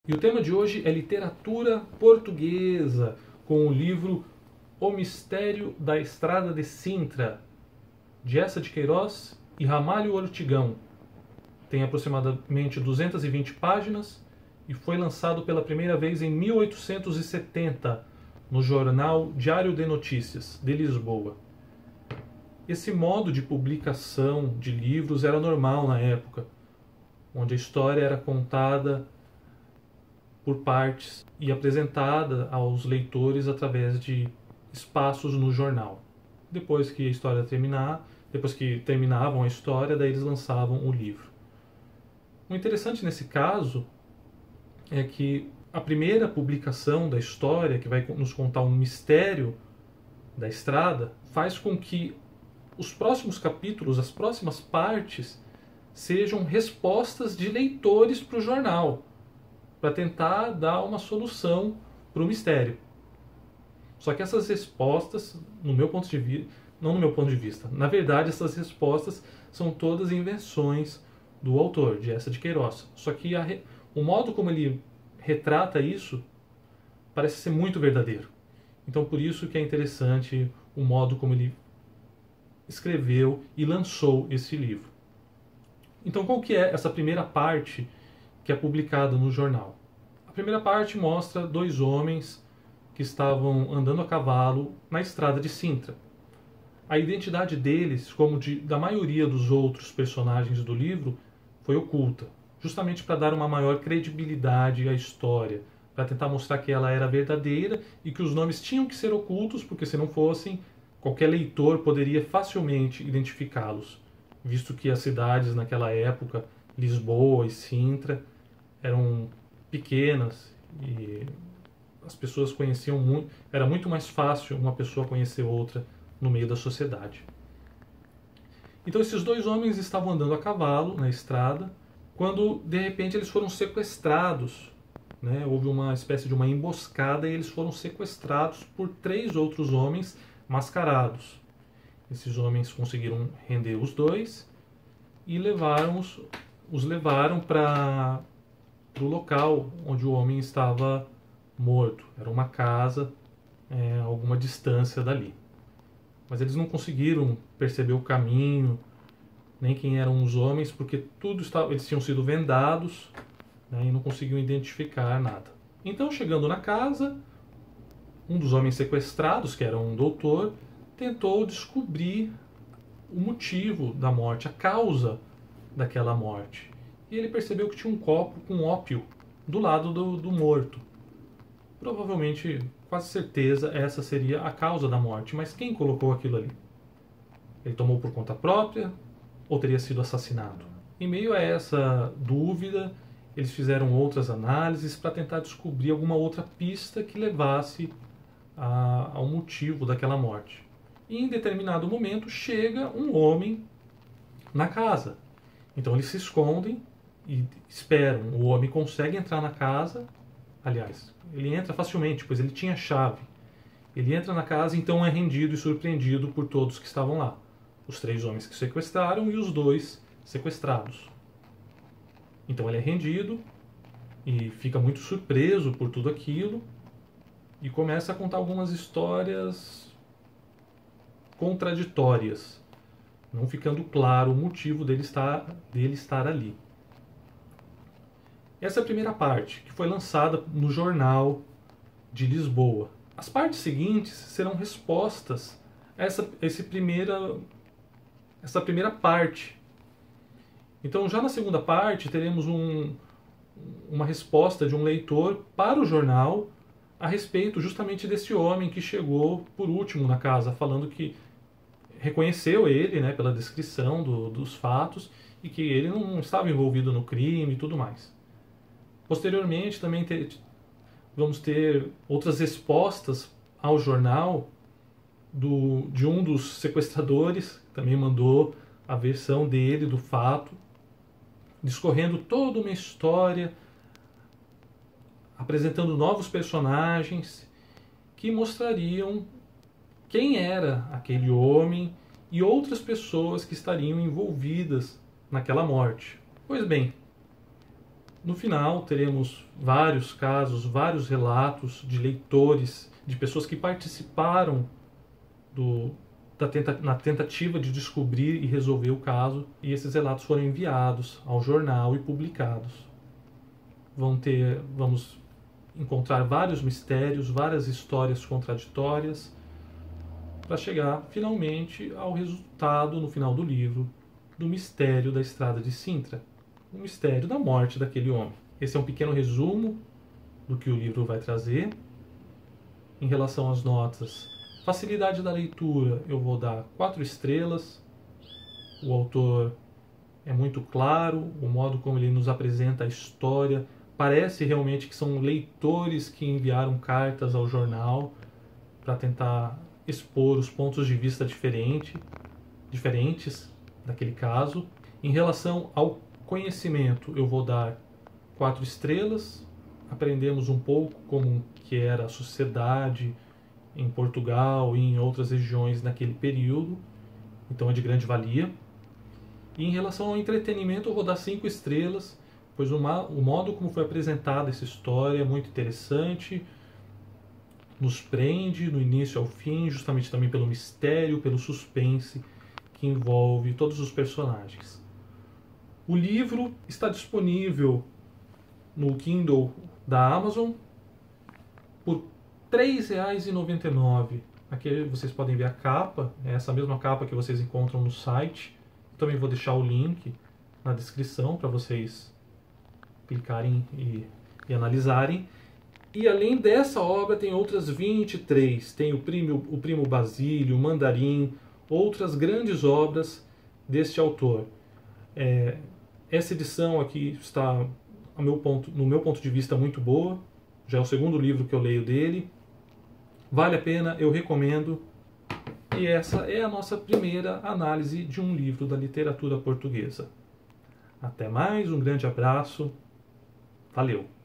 E o tema de hoje é literatura portuguesa, com o livro O Mistério da Estrada de Sintra, de Eça de Queiroz e Ramalho Ortigão. Tem aproximadamente 220 páginas e foi lançado pela primeira vez em 1870 no jornal Diário de Notícias, de Lisboa. Esse modo de publicação de livros era normal na época, onde a história era contada por partes e apresentada aos leitores através de espaços no jornal. Depois que terminavam a história, daí eles lançavam o livro. O interessante nesse caso é que a primeira publicação da história, que vai nos contar um mistério da estrada, faz com que os próximos capítulos, as próximas partes, sejam respostas de leitores para o jornal, para tentar dar uma solução para o mistério. Só que essas respostas, no meu ponto de vista, não no meu ponto de vista, na verdade essas respostas são todas invenções do autor, de Eça de Queiroz. Só que o modo como ele retrata isso parece ser muito verdadeiro. Então por isso que é interessante o modo como ele escreveu e lançou esse livro. Então qual que é essa primeira parte que é publicada no jornal? A primeira parte mostra dois homens que estavam andando a cavalo na estrada de Sintra. A identidade deles, como da maioria dos outros personagens do livro, foi oculta, justamente para dar uma maior credibilidade à história, para tentar mostrar que ela era verdadeira e que os nomes tinham que ser ocultos, porque se não fossem, qualquer leitor poderia facilmente identificá-los, visto que as cidades naquela época, Lisboa e Sintra, eram pequenas e as pessoas conheciam muito, era muito mais fácil uma pessoa conhecer outra no meio da sociedade. Então esses dois homens estavam andando a cavalo na estrada, quando de repente eles foram sequestrados, né? Houve uma espécie de uma emboscada e eles foram sequestrados por três outros homens mascarados. Esses homens conseguiram render os dois e os levaram para o local onde o homem estava morto. Era uma casa a alguma distância dali. Mas eles não conseguiram perceber o caminho, nem quem eram os homens, porque eles tinham sido vendados, né, e não conseguiam identificar nada. Então, chegando na casa, um dos homens sequestrados, que era um doutor, tentou descobrir o motivo da morte, a causa daquela morte. E ele percebeu que tinha um copo com ópio do lado do morto. Provavelmente, quase certeza, essa seria a causa da morte. Mas quem colocou aquilo ali? Ele tomou por conta própria ou teria sido assassinado? Em meio a essa dúvida, eles fizeram outras análises para tentar descobrir alguma outra pista que levasse ao motivo daquela morte. E em determinado momento chega um homem na casa. Então eles se escondem e esperam. O homem consegue entrar na casa. Aliás, ele entra facilmente, pois ele tinha chave. Ele entra na casa, então é rendido e surpreendido por todos que estavam lá. Os três homens que sequestraram e os dois sequestrados. Então ele é rendido e fica muito surpreso por tudo aquilo e começa a contar algumas histórias contraditórias, não ficando claro o motivo dele estar ali. Essa é a primeira parte, que foi lançada no jornal de Lisboa. As partes seguintes serão respostas a essa primeira parte. Então, já na segunda parte, teremos uma resposta de um leitor para o jornal a respeito justamente desse homem que chegou por último na casa, falando que reconheceu ele, né, pela descrição dos fatos e que ele não estava envolvido no crime e tudo mais. Posteriormente, também vamos ter outras respostas ao jornal de um dos sequestradores, que também mandou a versão dele do fato, discorrendo toda uma história, apresentando novos personagens que mostrariam quem era aquele homem e outras pessoas que estariam envolvidas naquela morte. Pois bem, No final, teremos vários casos, vários relatos de leitores, de pessoas que participaram na tentativa de descobrir e resolver o caso, e esses relatos foram enviados ao jornal e publicados. Vamos encontrar vários mistérios, várias histórias contraditórias, para chegar finalmente ao resultado, no final do livro, do mistério da Estrada de Sintra, o mistério da morte daquele homem. Esse é um pequeno resumo do que o livro vai trazer. Em relação às notas, facilidade da leitura, eu vou dar 4 estrelas. O autor é muito claro, o modo como ele nos apresenta a história, parece realmente que são leitores que enviaram cartas ao jornal para tentar expor os pontos de vista diferentes daquele caso. Em relação ao conhecimento, eu vou dar 4 estrelas. Aprendemos um pouco como que era a sociedade em Portugal e em outras regiões naquele período, então é de grande valia. E em relação ao entretenimento, eu vou dar 5 estrelas, pois o modo como foi apresentada essa história é muito interessante, nos prende do início ao fim, justamente também pelo mistério, pelo suspense que envolve todos os personagens. O livro está disponível no Kindle da Amazon por R$ 3,99. Aqui vocês podem ver a capa, é essa mesma capa que vocês encontram no site. Também vou deixar o link na descrição para vocês clicarem e analisarem. E além dessa obra tem outras 23. Tem o Primo Basílio, o Mandarim, outras grandes obras deste autor. Essa edição aqui está, no meu ponto de vista, muito boa. Já é o segundo livro que eu leio dele. Vale a pena, eu recomendo. E essa é a nossa primeira análise de um livro da literatura portuguesa. Até mais, um grande abraço. Valeu!